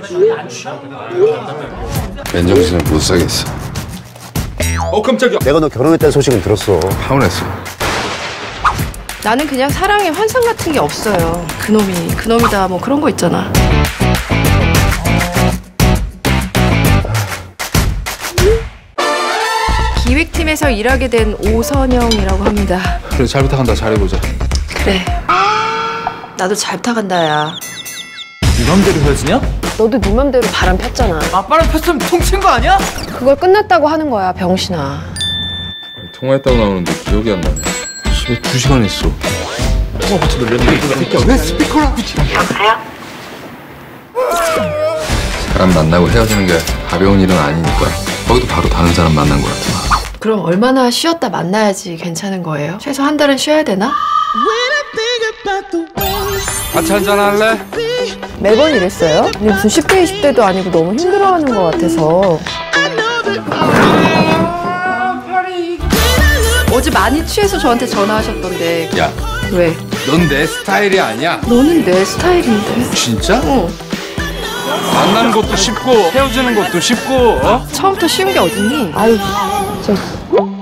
맨정신을 못 사겠어. 깜짝이야. 내가 너 결혼했다는 소식은 들었어. 파혼했어. 나는 그냥 사랑에 환상 같은 게 없어요. 그놈이 그놈이다 뭐 그런 거 있잖아. 기획팀에서 일하게 된 오선영이라고 합니다. 그래, 잘 부탁한다. 잘해보자. 그래. 나도 잘 부탁한다, 야. 네 맘대로 헤어지냐? 너도 네 맘대로 바람 폈잖아. 아빠랑 폈으면 통친 거 아니야? 그걸 끝났다고 하는 거야, 병신아. 통화했다고 나오는데 기억이 안 나네. 집에 2시간 있어. 왜 스피커라고 지금? 사람 만나고 헤어지는 게 가벼운 일은 아니니까. 거기도 바로 다른 사람 만난 것 같아. 그럼 얼마나 쉬었다 만나야지 괜찮은 거예요? 최소 한 달은 쉬어야 되나? 같이 한잔 할래? 매번 이랬어요? 근데 무슨 10대, 20대도 아니고 너무 힘들어하는 것 같아서. 어제 많이 취해서 저한테 전화하셨던데. 야, 왜? 넌 내 스타일이 아니야. 너는 내 스타일인데. 진짜? 어. 만나는 것도 쉽고 헤어지는 것도 쉽고. 처음부터 쉬운 게 어딨니? 아유, 진짜.